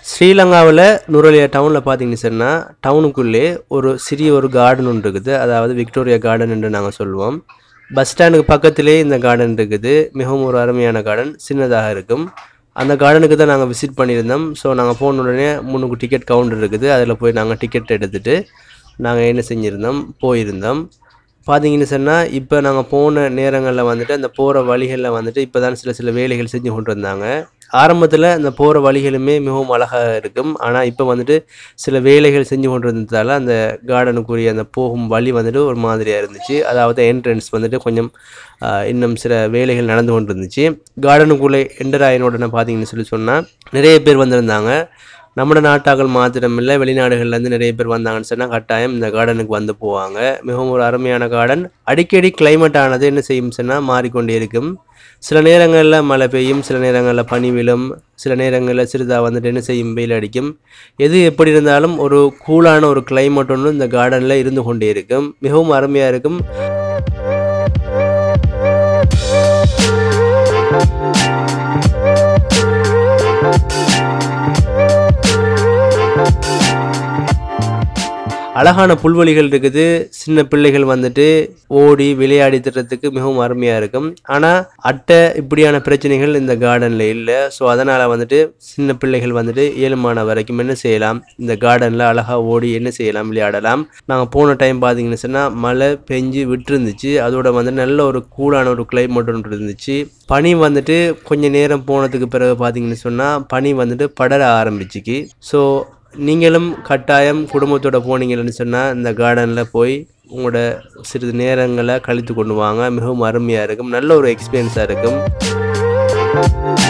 ஸ்ரீலங்காவில் நுரலியா டவுனில் பார்த்தீங்கன்னு சொன்னால் டவுனுக்குள்ளே ஒரு சிறிய ஒரு கார்டன் ஒன்று இருக்குது. அதாவது விக்டோரியா கார்டன் என்று நாங்கள் சொல்லுவோம். பஸ் ஸ்டாண்டுக்கு பக்கத்திலே இந்த கார்டன் இருக்குது. மிகவும் ஒரு அருமையான கார்டன், சின்னதாக இருக்கும். அந்த கார்டனுக்கு தான் நாங்கள் விசிட் பண்ணியிருந்தோம். ஸோ நாங்கள் போன உடனே முன்னுக்கு டிக்கெட் கவுண்டர் இருக்குது, அதில் போய் நாங்கள் டிக்கெட் எடுத்துகிட்டு நாங்கள் என்ன செஞ்சுருந்தோம், போயிருந்தோம். பார்த்தீங்கன்னு சொன்னால் இப்போ நாங்கள் போன நேரங்களில் வந்துட்டு அந்த போகிற வழிகளில் வந்துட்டு இப்போ தான் சில வேலைகள் செஞ்சு கொண்டு வந்தாங்க. ஆரம்பத்தில் அந்த போகிற வழிகளுமே மிகவும் அழகாக இருக்கும். ஆனால் இப்போ வந்துட்டு சில வேலைகள் செஞ்சு கொண்டு இருந்ததால் அந்த கார்டனுக்குரிய அந்த போகும் வழி வந்துட்டு ஒரு மாதிரியாக இருந்துச்சு. அதாவது என்ட்ரன்ஸ் வந்துட்டு கொஞ்சம் இன்னும் சில வேலைகள் நடந்து கொண்டு இருந்துச்சு. கார்டனுக்குள்ளே என்டர் ஆயினோடனே பார்த்தீங்கன்னு சொன்னால் நிறைய பேர் வந்திருந்தாங்க. நம்ம நாட்டாக்கள் மாத்திரமில்லை, வெளிநாடுகள்லேருந்து நிறைய பேர் வந்தாங்கன்னு சொன்னால் கட்டாயம் இந்த கார்டனுக்கு வந்து போவாங்க. மிகவும் ஒரு அருமையான கார்டன். அடிக்கடி கிளைமேட் ஆனது என்ன செய்யும் சொன்னால் மாறிக்கொண்டே இருக்கும். சில நேரங்களில் மழை பெய்யும், சில நேரங்களில் பனி விழும், சில நேரங்களில் சிறிதாக வந்துட்டு என்ன செய்யும், வெயில் அடிக்கும். எது எப்படி இருந்தாலும் ஒரு கூலான ஒரு கிளைமேட் ஒன்று இந்த கார்டனில் இருந்து கொண்டே இருக்கும். மிகவும் அருமையாக இருக்கும். அழகான புல்வெளிகள் இருக்குது. சின்ன பிள்ளைகள் வந்துட்டு ஓடி விளையாடி திட்டுறதுக்கு மிகவும் அருமையாக இருக்கும். ஆனால் இப்படியான பிரச்சனைகள் இந்த கார்டனில் இல்லை. ஸோ அதனால் வந்துட்டு சின்ன பிள்ளைகள் வந்துட்டு 7 மாத வரைக்கும் என்ன செய்யலாம், இந்த கார்டனில் அழகாக ஓடி என்ன செய்யலாம், விளையாடலாம். நாங்கள் போன டைம் பார்த்தீங்கன்னு சொன்னால் மழை பெஞ்சு விட்டுருந்துச்சு. அதோட வந்து நல்ல ஒரு கூலான ஒரு கிளைமேட் ஒன்று இருந்துச்சு. பனி வந்துட்டு கொஞ்சம் நேரம் போனதுக்கு பிறகு பார்த்தீங்கன்னு சொன்னால் பனி வந்துட்டு படர ஆரம்பிச்சிக்கு. ஸோ நீங்களும் கட்டாயம் குடும்பத்தோடு போனீங்கன்னு சொன்னால் இந்த கார்டனில் போய் உங்களோட சிறிது நேரங்களை கழித்து கொண்டு வாங்க. மிகவும் அருமையாக இருக்கும், நல்ல ஒரு எக்ஸ்பீரியன்ஸாக இருக்கும்.